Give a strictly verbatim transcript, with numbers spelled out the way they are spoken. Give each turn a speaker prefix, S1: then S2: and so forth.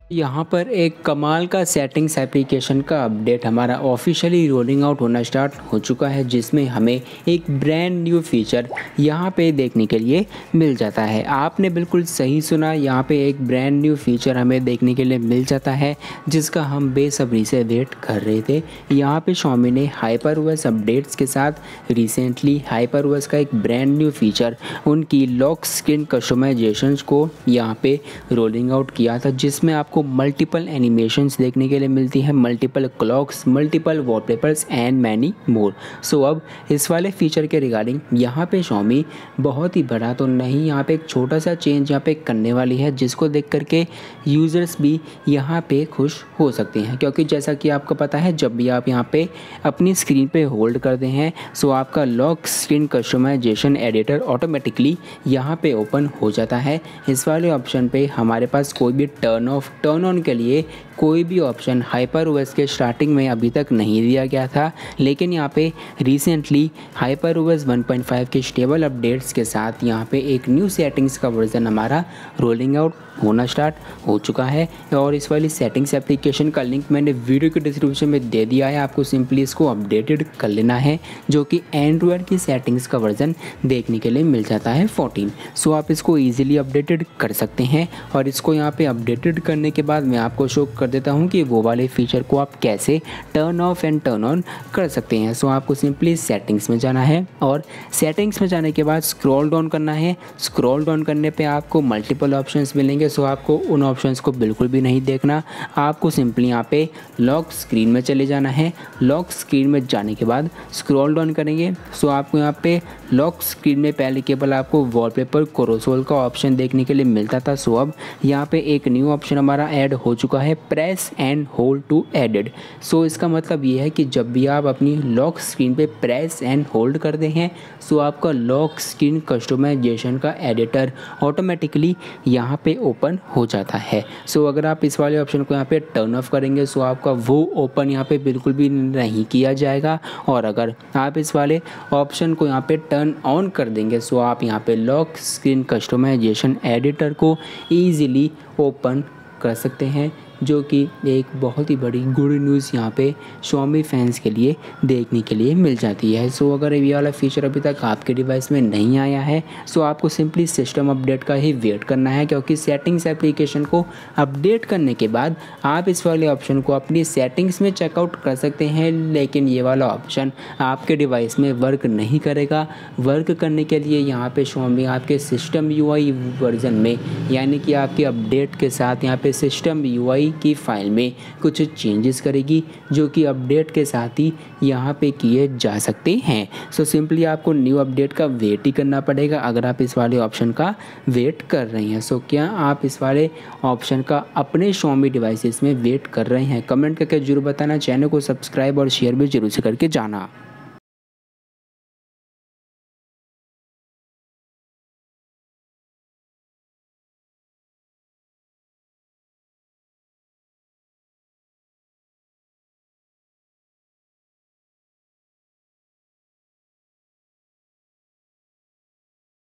S1: यहाँ पर एक कमाल का सेटिंग्स एप्लीकेशन का अपडेट हमारा ऑफिशियली रोलिंग आउट होना स्टार्ट हो चुका है, जिसमें हमें एक ब्रांड न्यू फीचर यहाँ पे देखने के लिए मिल जाता है। आपने बिल्कुल सही सुना, यहाँ पे एक ब्रांड न्यू फीचर हमें देखने के लिए मिल जाता है जिसका हम बेसब्री से वेट कर रहे थे। यहाँ पे Xiaomi ने HyperOS अपडेट्स के साथ रिसेंटली HyperOS का एक ब्रांड न्यू फीचर उनकी लॉक स्क्रीन कस्टमाइजेशंस को यहाँ पे रोलिंग आउट किया था, जिसमें आपको मल्टीपल एनिमेशंस देखने के लिए मिलती हैं, multiple clocks, multiple wallpapers and many more. So अब इस वाले फीचर के रिगार्डिंग यहाँ पे Xiaomi बहुत ही बड़ा तो नहीं, यहाँ पे एक छोटा सा चेंज यहाँ पे करने वाली है, जिसको देख करके यूज़र्स भी यहाँ पे खुश हो सकते हैं। क्योंकि जैसा कि आपको पता है, जब भी आप यहाँ पे अपनी स्क्रीन पे होल्ड करते हैं सो आपका lock screen customization editor automatically यहाँ पे ओपन हो जाता है। इस वाले ऑप्शन पे हमारे पास कोई भी टर्न ऑफ टर्न ऑन के लिए कोई भी ऑप्शन HyperOS के स्टार्टिंग में अभी तक नहीं दिया गया था, लेकिन यहाँ पे recently HyperOS one point five के स्टेबल अपडेट्स के साथ यहाँ पे एक न्यू सेटिंग्स का वर्जन हमारा रोलिंग आउट होना स्टार्ट हो चुका है। और इस वाली सेटिंग्स एप्लीकेशन का लिंक मैंने वीडियो के डिस्क्रिप्शन में दे दिया है, आपको सिंपली इसको अपडेटेड कर लेना है, जो कि एंड्रॉयड की सेटिंग्स का वर्जन देखने के लिए मिल जाता है फोर्टीन। सो आप इसको ईजिली अपडेटेड कर सकते हैं। और इसको यहाँ पे अपडेटेड करने के बाद मैं आपको शो कर देता हूँ कि वो वाले फीचर को आप कैसे turn off and turn on कर सकते हैं। सो आपको सिंपली सेटिंग्स में जाना है और सेटिंग्स में जाने के बाद स्क्रॉल डाउन करना है। स्क्रॉल डाउन करने पे आपको मल्टीपल ऑप्शंस मिलेंगे, सो आपको उन ऑप्शंस को बिल्कुल भी नहीं देखना, आपको सिंपली यहाँ पे लॉक स्क्रीन में चले जाना है। लॉक स्क्रीन में जाने के बाद स्क्रॉल डाउन करेंगे, सो आपको यहाँ पे लॉक स्क्रीन में पहले केवल आपको वॉलपेपर क्रोसोल का ऑप्शन देखने के लिए मिलता था। सो अब यहाँ पे एक न्यू ऑप्शन हमारा ऐड हो चुका है, press and hold to added. So इसका मतलब ये है कि जब भी आप अपनी लॉक स्क्रीन पे प्रेस एंड होल्ड करते हैं सो आपका लॉक स्क्रीन कस्टमाइजेशन का एडिटर ऑटोमेटिकली यहाँ पे ओपन हो जाता है। सो अगर आप इस वाले ऑप्शन को यहाँ पे टर्न ऑफ करेंगे सो आपका वो ओपन यहाँ पे बिल्कुल भी नहीं किया जाएगा। और अगर आप इस वाले ऑप्शन को यहाँ पे टर्न ऑन कर देंगे सो आप यहाँ पे लॉक स्क्रीन कस्टमाइजेशन एडिटर को ईजिली ओपन कर सकते हैं, जो कि एक बहुत ही बड़ी गुड न्यूज़ यहाँ पे Xiaomi फैंस के लिए देखने के लिए मिल जाती है। सो अगर ये वाला फीचर अभी तक आपके डिवाइस में नहीं आया है सो आपको सिंपली सिस्टम अपडेट का ही वेट करना है, क्योंकि सेटिंग्स एप्लीकेशन को अपडेट करने के बाद आप इस वाले ऑप्शन को अपनी सेटिंग्स में चेकआउट कर सकते हैं, लेकिन ये वाला ऑप्शन आपके डिवाइस में वर्क नहीं करेगा। वर्क करने के लिए यहाँ पे Xiaomi आपके सिस्टम यू आई वर्जन में, यानी कि आपके अपडेट के साथ यहाँ पे सिस्टम यू आई की फाइल में कुछ चेंजेस करेगी, जो कि अपडेट के साथ ही यहाँ पे किए जा सकते हैं। सो सिंपली आपको न्यू अपडेट का वेट ही करना पड़ेगा अगर आप इस वाले ऑप्शन का वेट कर रहे हैं। सो क्या आप इस वाले ऑप्शन का अपने Xiaomi डिवाइसेस में वेट कर रहे हैं? कमेंट करके जरूर बताना। चैनल को सब्सक्राइब और शेयर भी जरूर से करके जाना।